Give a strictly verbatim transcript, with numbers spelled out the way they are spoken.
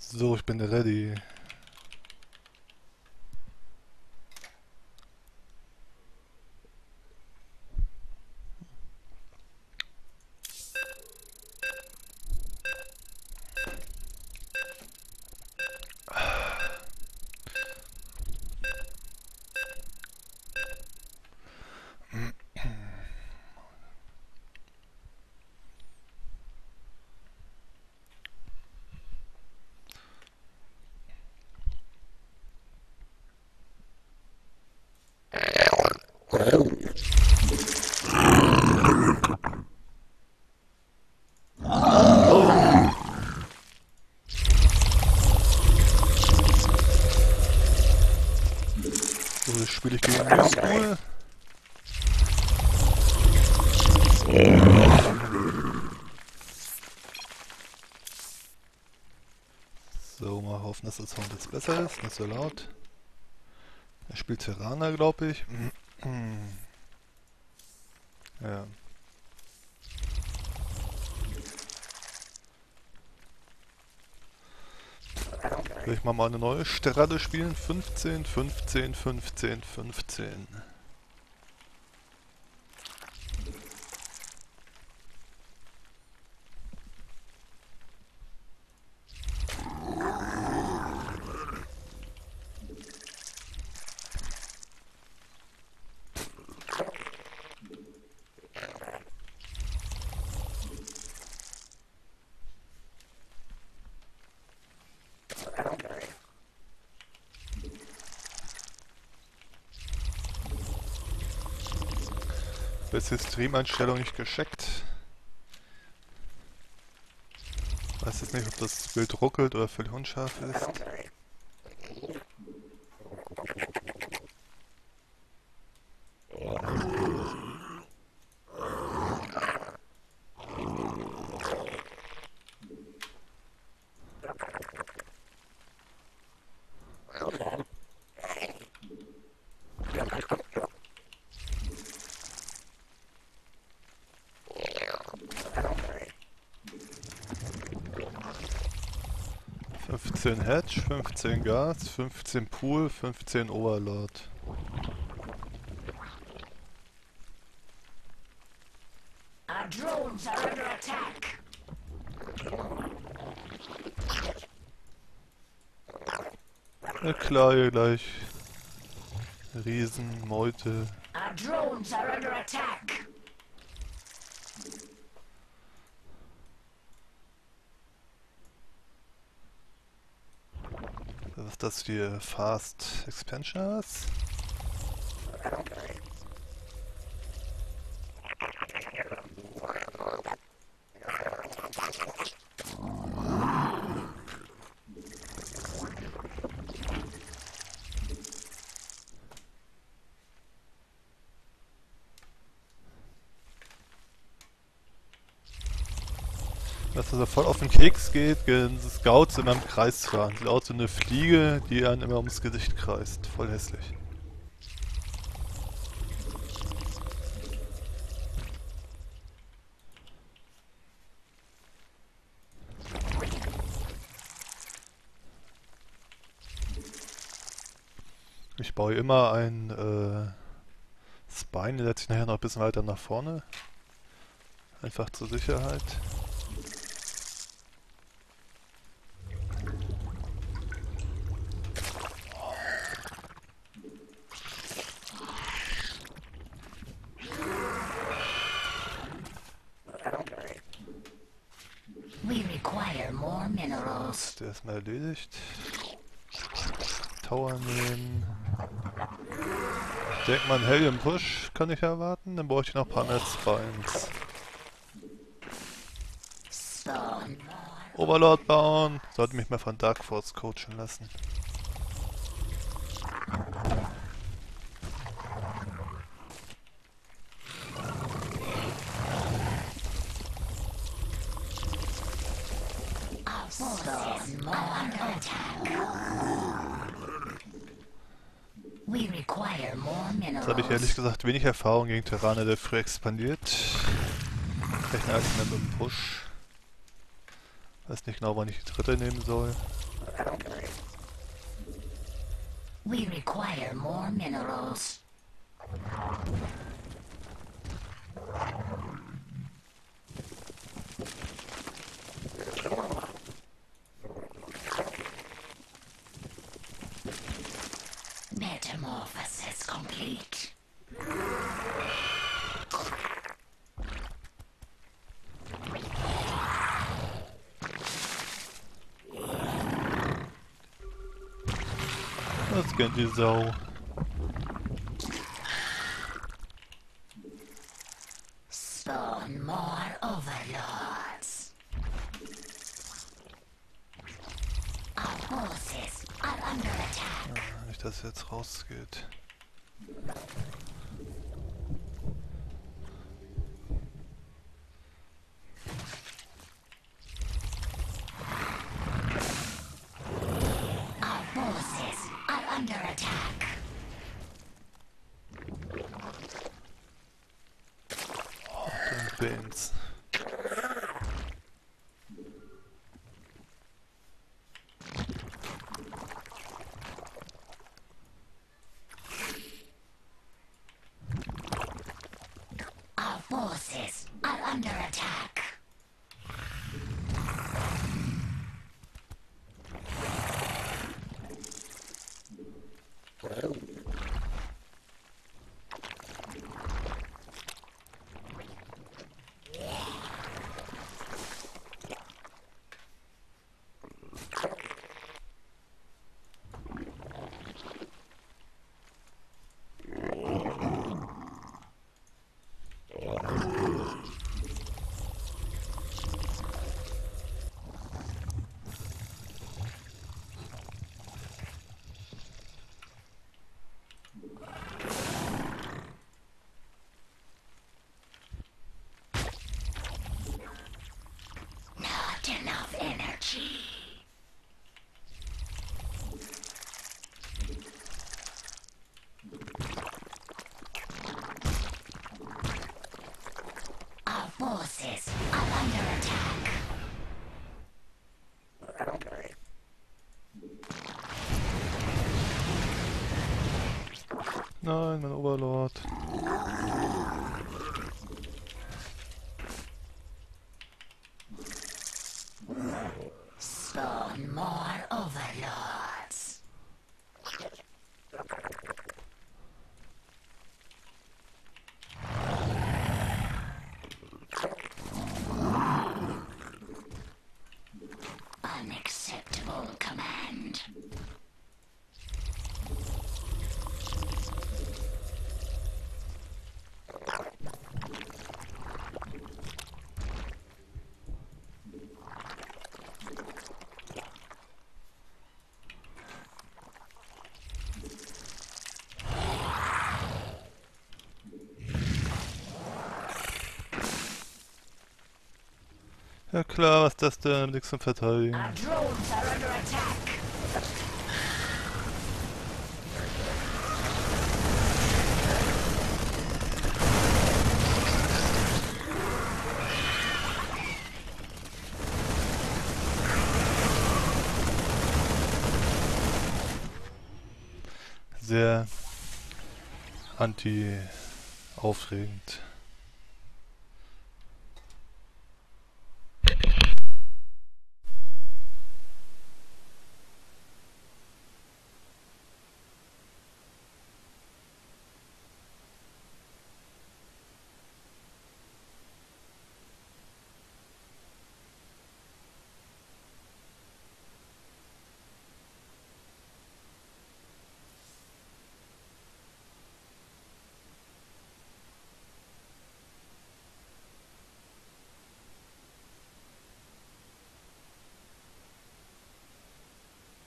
So, ich bin ready. So, jetzt spiele ich gegen New School. So, mal hoffen, dass der Sound jetzt besser ist, nicht so laut. Er spielt Terraner, glaube ich. Ja. Will ich mal, mal eine neue Strategie spielen? fünfzehn, fünfzehn, fünfzehn, fünfzehn. Beste Stream-Einstellung nicht gescheckt. Weiß jetzt nicht, ob das Bild ruckelt oder völlig unscharf ist. fünfzehn Hedge, fünfzehn Gas, fünfzehn Pool, fünfzehn Overlord. Our drones are under attack. Na klar, hier gleich. Riesenmeute. Our drones are under attack. Was ist das hier? Fast Expansioners? Was also voll auf den Keks geht, gehen Scouts immer im Kreis fahren. Sieht aus wie eine Fliege, die einen immer ums Gesicht kreist. Voll hässlich. Ich baue immer ein äh, Spine, der setze ich nachher noch ein bisschen weiter nach vorne. Einfach zur Sicherheit. We require more minerals. Der ist mal erledigt. Tower nehmen. Ich denke mal, einen Helium Push kann ich erwarten. Dann brauche ich noch ein paar mehr Spines. Spawn. Overlord bauen. Sollte mich mal von Dark Force coachen lassen. Spawn are under attack. We require more Jetzt habe ich minerals. ehrlich gesagt wenig Erfahrung gegen Terraner, der früh expandiert. Rechne alles mehr mit dem Push. Weiß nicht genau, wann ich die dritte nehmen soll. We require more minerals. Metamorphosis complete. Das kennt die Sau. Spawn more overlords. Our forces are under attack. Ah, nicht, dass es jetzt rausgeht. Our forces are under attack. Und Banes. Our forces are under attack. Not enough energy. Our forces are under attack. Nein, mein Overlord. Spawn more overlords. Unacceptable command. Ja klar, was ist das denn? Nix zum Verteidigen. Our drones are under attack. Sehr anti-aufregend.